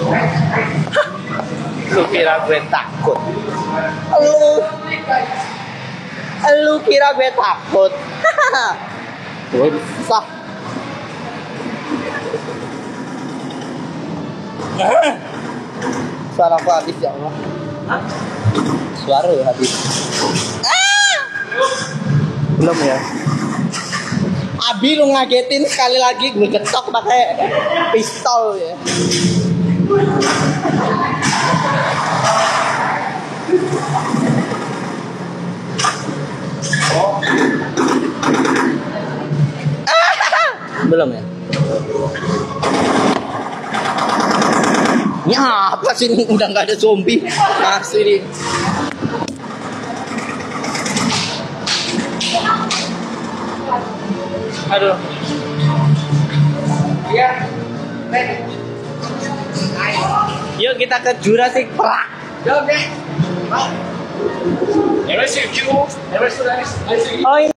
Lu kira gue takut? Lu kira gue takut? Sah. Suara aku habis ya Allah. Suara habis. Belum ya. Abi lu ngagetin sekali lagi, gue ketok pakai pistol ya. Belum ya. Ini apa sih, ini udah nggak ada zombie asli nih. Aduh. Iya. Yuk kita ke Jurassic Park. Oh, ini